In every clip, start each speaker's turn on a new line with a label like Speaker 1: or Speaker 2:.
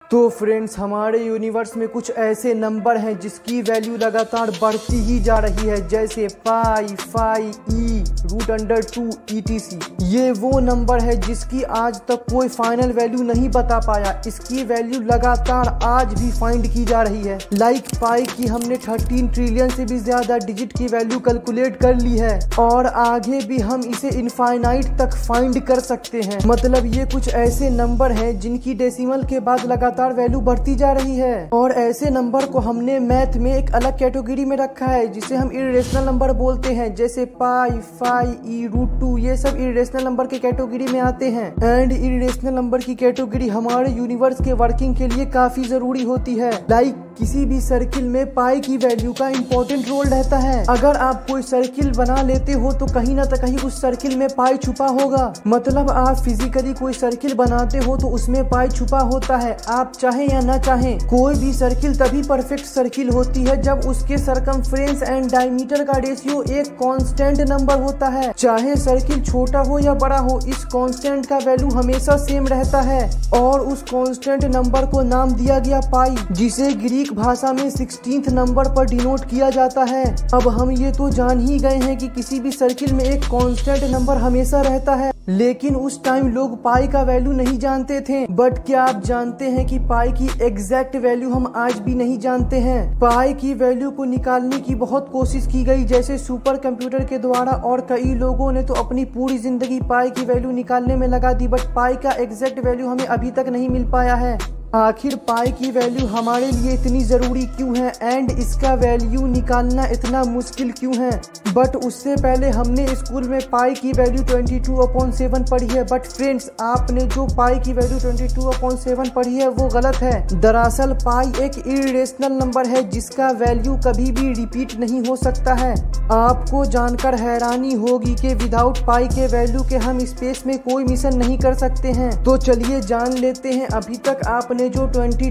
Speaker 1: तो फ्रेंड्स, हमारे यूनिवर्स में कुछ ऐसे नंबर हैं जिसकी वैल्यू लगातार बढ़ती ही जा रही है, जैसे पाई, फाई, ई, √2 etc। ये वो नंबर है जिसकी आज तक कोई फाइनल वैल्यू नहीं बता पाया। इसकी वैल्यू लगातार आज भी फाइंड की जा रही है। लाइक पाई की हमने 13 ट्रिलियन से भी ज्यादा डिजिट की वैल्यू कैलकुलेट कर ली है और आगे भी हम इसे इनफाइनाइट तक फाइंड कर सकते हैं। मतलब ये कुछ ऐसे नंबर हैं जिनकी डेसिमल के बाद लगातार वैल्यू बढ़ती जा रही है। और ऐसे नंबर को हमने मैथ में एक अलग कैटेगरी में रखा है जिसे हम इरेशनल नंबर बोलते हैं, जैसे पाई, फाई, ई, √2 ये सब इरेशनल नंबर के कैटेगरी में आते हैं। एंड इरेशनल नंबर की कैटेगरी हमारे यूनिवर्स के वर्किंग के लिए काफी जरूरी होती है। लाइक किसी भी सर्किल में पाई की वैल्यू का इम्पोर्टेंट रोल रहता है। अगर आप कोई सर्किल बना लेते हो तो कहीं ना कहीं उस सर्किल में पाई छुपा होगा। मतलब आप फिजिकली कोई सर्किल बनाते हो तो उसमें पाई छुपा होता है। आप चाहे या ना चाहें, कोई भी सर्किल तभी परफेक्ट सर्किल होती है जब उसके सरकमफ्रेंस एंड डायमीटर का रेशियो एक कांस्टेंट नंबर होता है। चाहे सर्किल छोटा हो या बड़ा हो, इस कांस्टेंट का वैल्यू हमेशा सेम रहता है और उस कांस्टेंट नंबर को नाम दिया गया पाई, जिसे ग्रीक भाषा में 16th नंबर पर डिनोट किया जाता है। अब हम ये तो जान ही गए हैं कि किसी भी सर्किल में एक कांस्टेंट नंबर हमेशा रहता है, लेकिन उस टाइम लोग पाई का वैल्यू नहीं जानते थे। बट क्या आप जानते हैं कि पाई की एग्जैक्ट वैल्यू हम आज भी नहीं जानते हैं। पाई की वैल्यू को निकालने की बहुत कोशिश की गई, जैसे सुपर कंप्यूटर के द्वारा, और कई लोगों ने तो अपनी पूरी जिंदगी पाई की वैल्यू निकालने में लगा दी। बट पाई का एग्जैक्ट वैल्यू हमें अभी तक नहीं मिल पाया है। आखिर पाई की वैल्यू हमारे लिए इतनी जरूरी क्यों है एंड इसका वैल्यू निकालना इतना मुश्किल क्यों है। बट उससे पहले हमने स्कूल में पाई की वैल्यू 22/7 पढ़ी है। बट फ्रेंड्स, आपने जो पाई की वैल्यू 22/7 पढ़ी है वो गलत है। दरअसल पाई एक इरेशनल नंबर है जिसका वैल्यू कभी भी रिपीट नहीं हो सकता है। आपको जानकर हैरानी होगी कि विदाउट पाई के वैल्यू के हम स्पेस में कोई मिशन नहीं कर सकते हैं। तो चलिए जान लेते हैं अभी तक आपने जो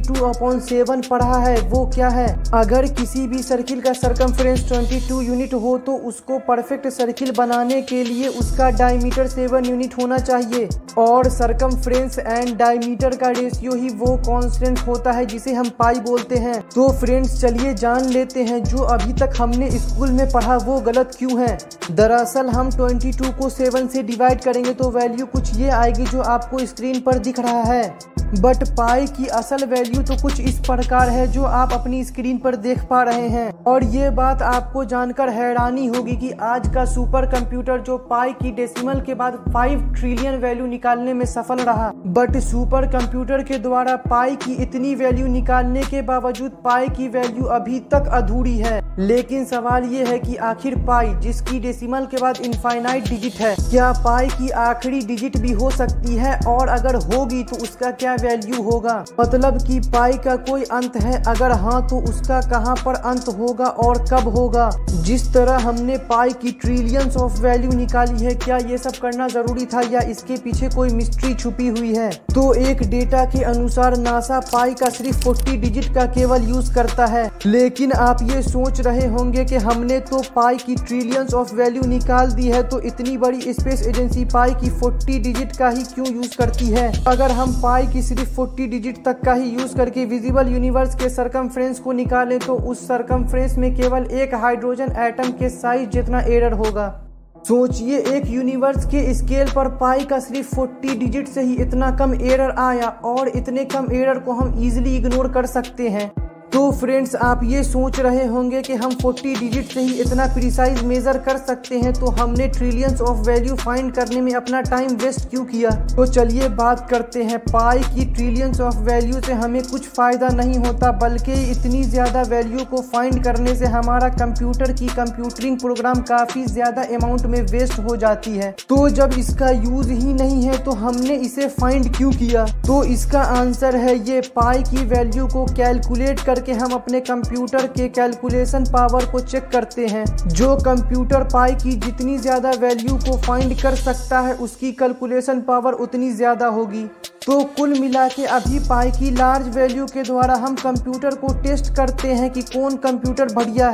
Speaker 1: 22/7 पढ़ा है वो क्या है। अगर किसी भी सर्किल का सरकमफ्रेंस 22 यूनिट हो तो उसको परफेक्ट सर्किल बनाने के लिए उसका डायमीटर 7 यूनिट होना चाहिए और सरकमफ्रेंस एंड डायमीटर का रेशियो ही वो कांस्टेंट होता है जिसे हम पाई बोलते हैं। तो फ्रेंड्स, चलिए जान लेते हैं जो अभी तक हमने स्कूल में पढ़ा वो गलत क्यों है। दरअसल हम 22 को 7 से डिवाइड करेंगे तो वैल्यू कुछ ये आएगी जो आपको स्क्रीन पर दिख रहा है। बट पाई की असल वैल्यू तो कुछ इस प्रकार है जो आप अपनी स्क्रीन पर देख पा रहे हैं। और ये बात आपको जानकर हैरानी होगी कि आज का सुपर कंप्यूटर जो पाई की डेसिमल के बाद 5 ट्रिलियन वैल्यू निकालने में सफल रहा। बट सुपर कंप्यूटर के द्वारा पाई की इतनी वैल्यू निकालने के बावजूद पाई की वैल्यू अभी तक अधूरी है। लेकिन सवाल ये है कि आखिर पाई, जिसकी डेसिमल के बाद इनफाइनाइट डिजिट है, क्या पाई की आखिरी डिजिट भी हो सकती है? और अगर होगी तो उसका क्या वैल्यू होगा? मतलब कि पाई का कोई अंत है? अगर हाँ तो उसका कहाँ पर अंत होगा और कब होगा? जिस तरह हमने पाई की ट्रिलियंस ऑफ वैल्यू निकाली है, क्या ये सब करना जरूरी था या इसके पीछे कोई मिस्ट्री छुपी हुई है? तो एक डेटा के अनुसार नासा पाई का सिर्फ 40 डिजिट का केवल यूज करता है। लेकिन आप ये सोच रहे होंगे कि हमने तो पाई की ट्रिलियंस ऑफ वैल्यू निकाल दी है, तो इतनी बड़ी स्पेस एजेंसी पाई की 40 डिजिट का ही क्यों यूज करती है? अगर हम पाई की सिर्फ 40 डिजिट तक का ही यूज करके विजिबल यूनिवर्स के सरकमफ्रेंस को निकालें तो उस सरकमफ्रेंस में केवल एक हाइड्रोजन एटम के साइज जितना एरर होगा। सोचिए, एक यूनिवर्स के स्केल पर पाई का सिर्फ 40 डिजिट से ही इतना कम एरर आया और इतने कम एरर को हम इजीली इग्नोर कर सकते हैं। तो फ्रेंड्स, आप ये सोच रहे होंगे कि हम 40 डिजिट से ही इतना प्रिसाइज मेजर कर सकते हैं, तो हमने ट्रिलियंस ऑफ वैल्यू फाइंड करने में अपना टाइम वेस्ट क्यों किया? तो चलिए बात करते हैं। पाई की ट्रिलियंस ऑफ वैल्यू से हमें कुछ फायदा नहीं होता, बल्कि इतनी ज्यादा वैल्यू को फाइंड करने से हमारा कंप्यूटर की कंप्यूटरिंग प्रोग्राम काफी ज्यादा अमाउंट में वेस्ट हो जाती है। तो जब इसका यूज ही नहीं है तो हमने इसे फाइंड क्यों किया? तो इसका आंसर है ये, पाई की वैल्यू को कैलकुलेट करके हम अपने कंप्यूटर के कैलकुलेशन पावर को चेक करते हैं। जो कंप्यूटर पाई की जितनी ज्यादा वैल्यू को फाइंड कर सकता है उसकी कैलकुलेशन पावर उतनी ज्यादा होगी। तो कुल मिला के अभी पाई की लार्ज वैल्यू के द्वारा हम कंप्यूटर को टेस्ट करते हैं कि कौन कंप्यूटर बढ़िया है।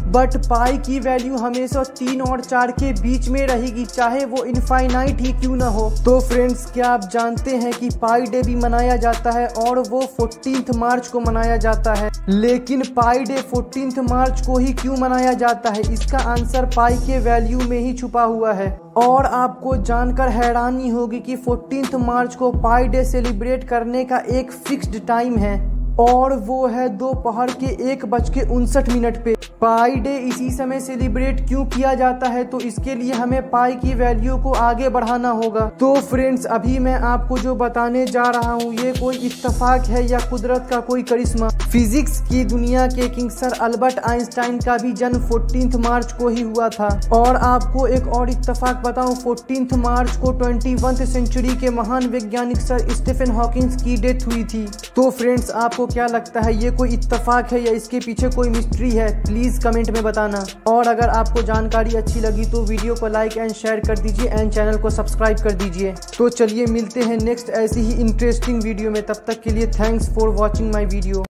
Speaker 1: बट पाई की वैल्यू हमेशा 3 और 4 के बीच में रहेगी, चाहे वो इनफाइनाइट ही क्यों ना हो। तो फ्रेंड्स, क्या आप जानते हैं कि पाई डे भी मनाया जाता है और वो 14 मार्च को मनाया जाता है। लेकिन पाई डे 14 मार्च को ही क्यों मनाया जाता है, इसका आंसर पाई के वैल्यू में ही छुपा हुआ है। और आपको जानकर हैरानी होगी कि 14 मार्च को पाई डे सेलिब्रेट करने का एक फिक्स्ड टाइम है और वो है दोपहर के 1:59 पे। पाई डे इसी समय सेलिब्रेट क्यों किया जाता है, तो इसके लिए हमें पाई की वैल्यू को आगे बढ़ाना होगा। तो फ्रेंड्स, अभी मैं आपको जो बताने जा रहा हूँ ये कोई इत्तेफाक है या कुदरत का कोई करिश्मा। फिजिक्स की दुनिया के किंग सर अल्बर्ट आइंस्टाइन का भी जन्म 14 मार्च को ही हुआ था। और आपको एक और इत्तेफाक बताऊं, 14 मार्च को 21वीं सेंचुरी के महान वैज्ञानिक सर स्टीफन हॉकिंस की डेथ हुई थी। तो फ्रेंड्स, आपको क्या लगता है, ये कोई इत्तेफाक है या इसके पीछे कोई मिस्ट्री है? प्लीज कमेंट में बताना। और अगर आपको जानकारी अच्छी लगी तो वीडियो को लाइक एंड शेयर कर दीजिए एंड चैनल को सब्सक्राइब कर दीजिए। तो चलिए मिलते हैं नेक्स्ट ऐसी ही इंटरेस्टिंग वीडियो में। तब तक के लिए thanks for watching my video.